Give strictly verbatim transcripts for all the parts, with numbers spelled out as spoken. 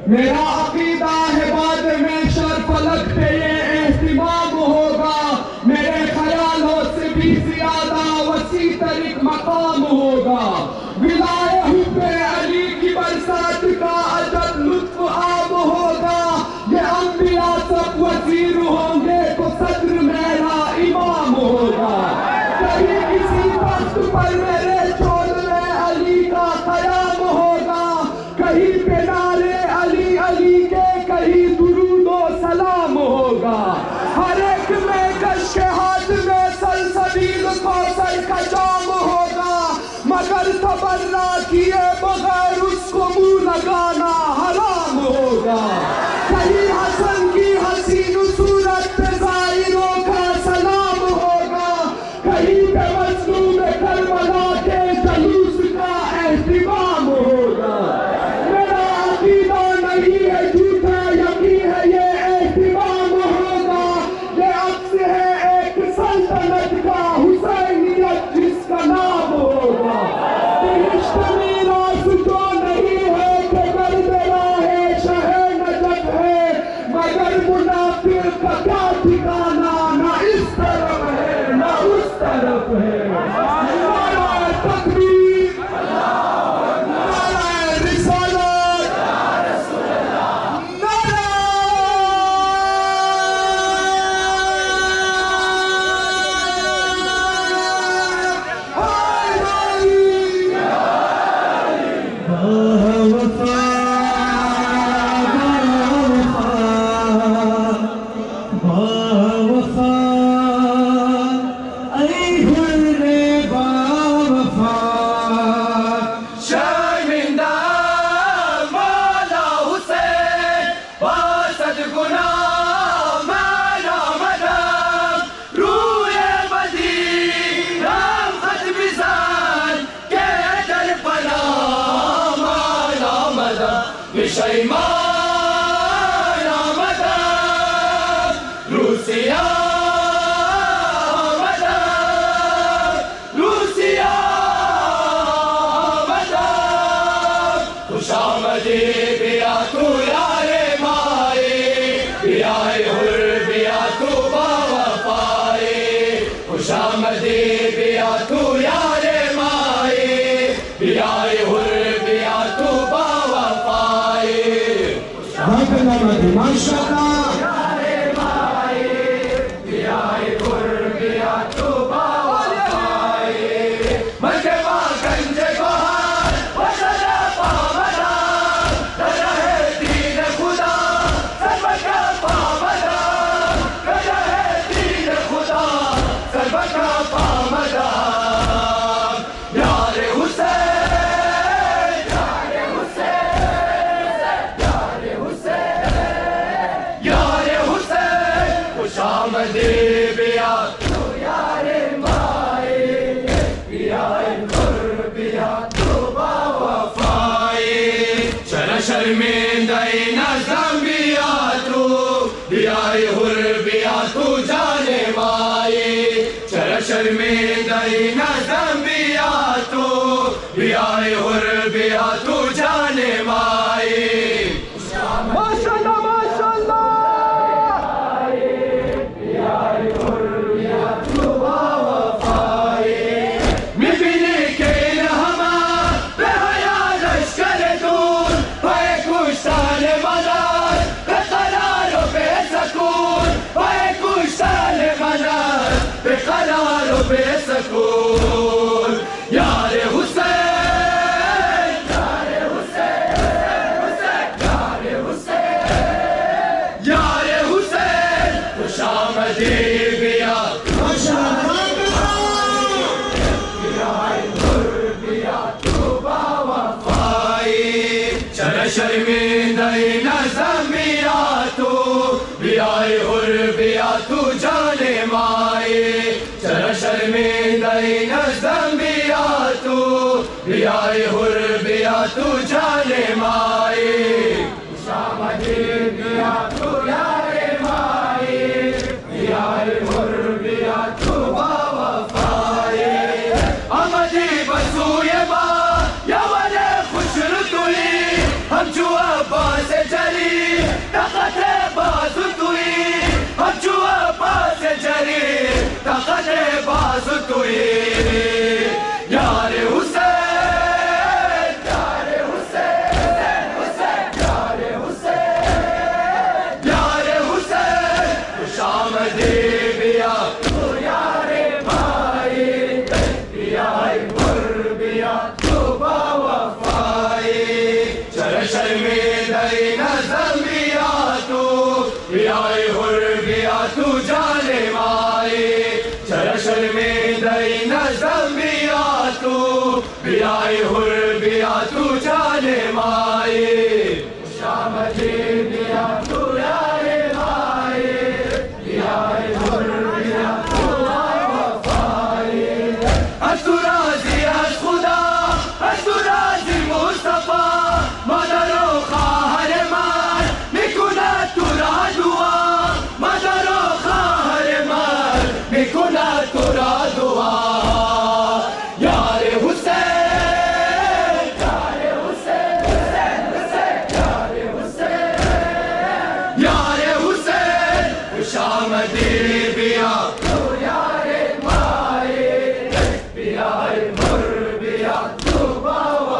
میرا عقیدہ ہے بعد میں شر فلک پہ یہ اہتمام ہوگا، میرے خیالوں سے بھی زیادہ وسیع تر ایک مقام ہوگا، ولائے حب علی کی برسات کا عجب لطف عام ہوگا، یہ انبیاء سب وزیر ہوں گے تو صدر میرا امام ہوگا، کہیں کسی تخت پر میرے چھوڑ میں علی کا قیام ہوگا، کہیں پہ نعرے علی علی کے کہیں درود و سلام ہوگا، ہر ایک میں کش کے ہاتھ میں سلسبیل کوثر کا جام ہوگا، مگر تبرہ کیے بغیر اس کو منہ لگانا حرام ہوگا، کہیں حسن کی حسین صورت پہ زائروں کا سلام ہوگا، کہیں پہ مظلوم کربلا کے جلوس کا اہتمام ہوگا، میرا عقیدہ نہیں ہے جھوٹا یقین ہے یہ اہتمام ہوگا، یہ عکس ہے ایک سلطنت کا حسینیت جس کا نام ہوگا، بہشت میراث جو نہیں ہے کہ گرد راہ شہ نجف ہے، مگر منافق کا کیا ٹھکانا نہ اس طرف ہے نہ اس طرف ہے، نعرہ تکبیر، نعرہ رسالت، نعرہ ہم جو عباس دین زمیاتو بیای حر بیاتو جان مائی چرا شرمندین زمیاتو بیای حر بیاتو جان مائی شامتی بیاتو یار مائی بیای حر بیاتو وفائی از تو راضی از خدا از تو راضی مصطفی مادر و خواهر من میکند تو را دعا مادر و خواهر من میکند تو را دعا یار حسین یار حسین حسین یار حسین یار حسین خوش آمدی بیا تو یار مائی بیای مر بیا تو با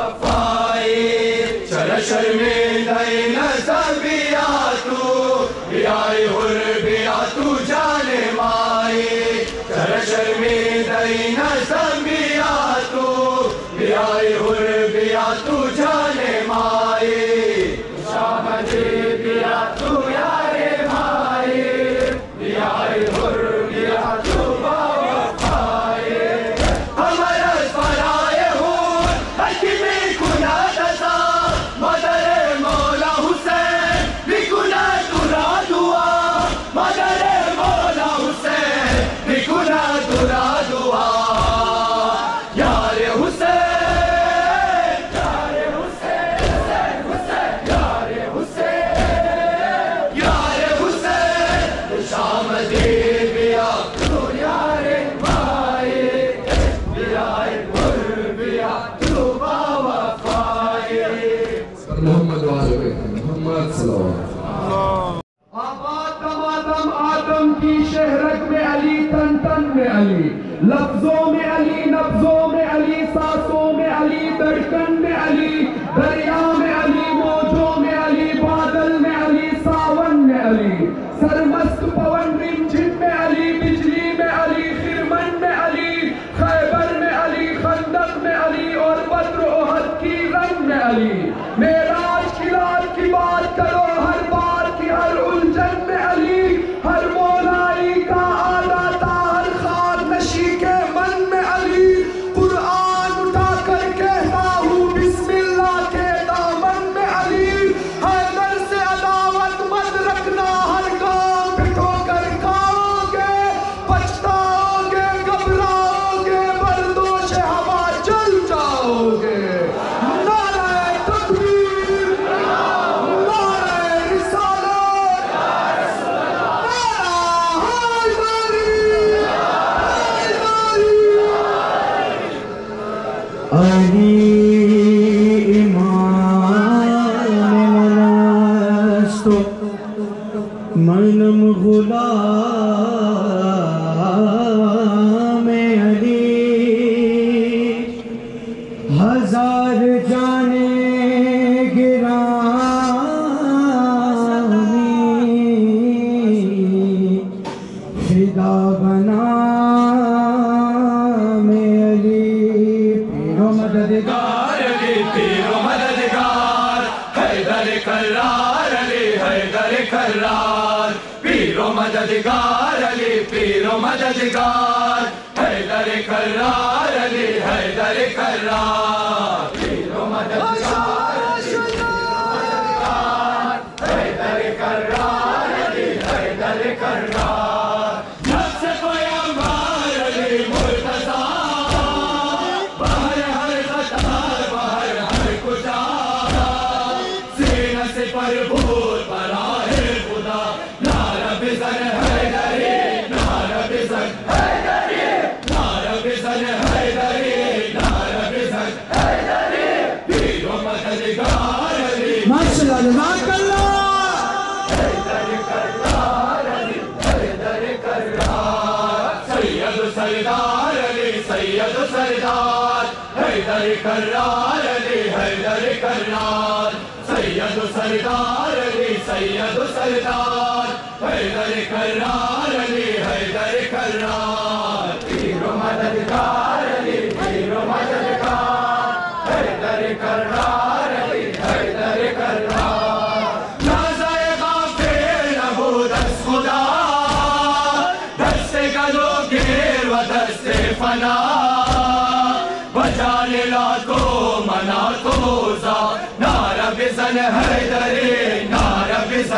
وفائی چرا شرمندین زمیاتو بیای حر بیا تو جان مائی چرا شرمندین زمیاتو بیای حر بیا تو جان مائی شامدی بیا تو یار مائی بیای حر بیا تو با وفائی ہمار از برای حور حکی میکند ازا مادر مولا حسین میکند تو را دعا مادر مولا حسین میکند تو را دعا یار حسین یار حسین حسین یار حسین یار حسین خوش آمدی بیا تو یار مائی بیای حر بیا تو با وفائی محمد و آل بیت محمد صلوات آباد دمادم آدم کی شہرک میں علی تن تن میں علی لفظوں میں علی نبضوں میں علی سانسوں میں علی دھڑکن میں علی دریا میں علی موجوں میں علی بادل میں علی ساون میں علی سرمست پون رمجھم میں علی بجلی میں علی خرمن میں علی خیبر میں علی خندق میں علی اور بدر احد کی رنگ میں علی معراج کی رات کی بات کرو ہر بار کی ہر الجھن میں علی ہر مولائی کا آلاتا ہر خار نشی کے من میں علی قرآن اٹھا کر کہتا ہوں بسم اللہ کے دامن میں علی حیدر سے عداوت مت رکھنا ہر گام پہ ٹھوکر کھاؤ گے پچھتاؤ گے گھبراؤ گے بردوش ہوا جل جاؤ گے نعرہ تکبیر نعرہ رسالت نعرہ حیدری علی امام منست منم غلام علی ہزار جانے گرامی فدا بنا میں علی پیر و مددگار علی پیر و مددگار حیدر کرار علی حیدر کرار پیر و مددگار علی پیر و مددگار حیدر کرار علی حیدر کرار پیر و مددگار حیدر کرار علی حیدر کرار نفس پیامبر علی مرتضی باہر ہر قطار باہر ہر کجا سینہ سے پربھور براہ خدا نعرہ بزن حیدری نعرہ بزن حیدری نعرہ بزن حیدری نعرہ بزن حیدری پیر و مددگار علی ماشاء اللہ جزاک اللہ حیدر کرار علی حیدر کرار سید و سردار علی سید و سردار حیدر کرار علی حیدر کرار سید و سردار علی سید و سردار حیدر کرار علی حیدر کرار پیر و مددگار علی پیر و مددگار حیدر کرار علی حیدر کرار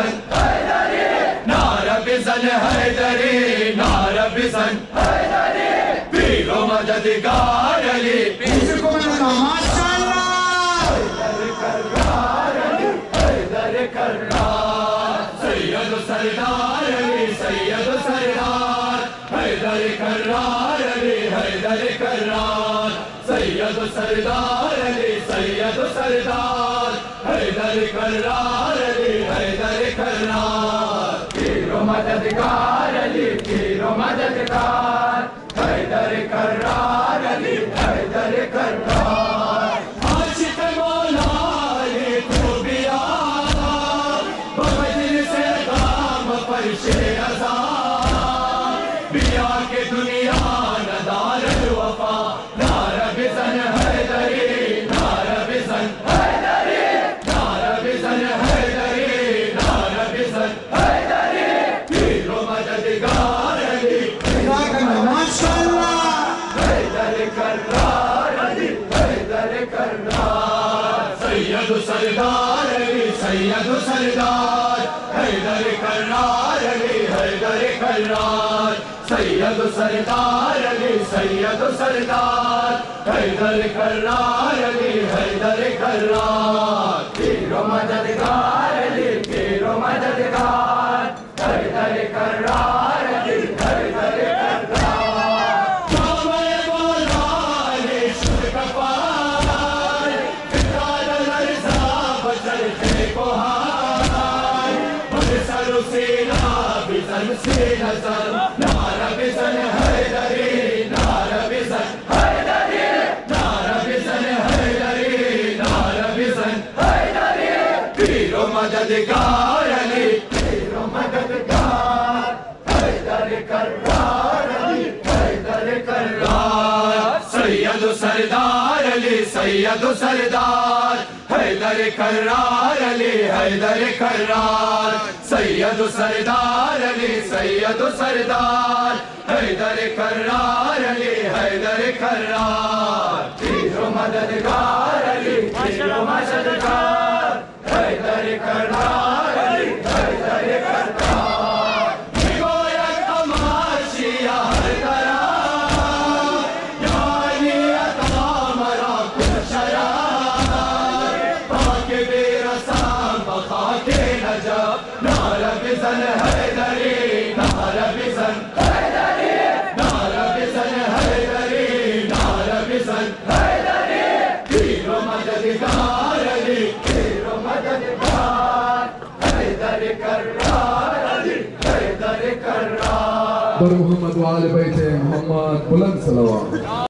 بزن نعرہ بزن حیدری نعرہ بزن پیر و مددگار علی کو میں ماشاءاللہ حیدر کرار علی حیدر کرار سید و سردار علی سید و سردار حیدر کرار علی حیدر کرار سید و سردار علی سید و سردار حیدر کرار علی حیدر کرار پیر و مددگار علی پیر و مددگار حیدر کرار علی حیدر کرار عاشق مولا علی تو بیا بمجلس غم فرش رضا بیا کے دنیا ندار الوفا نعرہ بزن حیدری نعرہ بزن حیدری نعرہ بزن حیدری نعرہ بزن حیدری پیر و مددگار علی ماشاءاللہ حیدر کرار علی حیدر کرار سید و سردار علی سید و سردار حیدر کرار علی حیدر کرار سید و سردار علی سید و سردار حیدر کرار علی حیدر کرار پیر و مددگار علی پیر و مددگار حیدر کرار علی حیدر کرار جامع مولا علی شد کفار فکران الارضا بچرخ کوہار بر سر و سینہ بزن سے نظر نعرہ بزن حیدری نعرہ بزن حیدری نعرہ بزن حیدری نعرہ بزن حیدری پیر و مددگار علی پیر و مددگار حیدر کرار علی حیدر کرار سید و سردار علی سید و سردار حیدر کرار علی حیدر کرار سید و سردار علی سید و سردار حیدر کرار علی حیدر کرار پیر و مددگار علی پیر و مددگار حیدر کرار علی حیدر کرار میگوید تماشیا ہر طرح یعنی عطا مرا کل شرار پاک بے رسام بخاک نجف نعرہ بزن حیدری نعرہ بزن حیدری نعرہ بزن حیدری نعرہ بزن حیدری پیر و مددگار علی پیر و مددگار حیدر کرار علی حیدر کرار بر محمد و آل بیت محمد بلند صلوات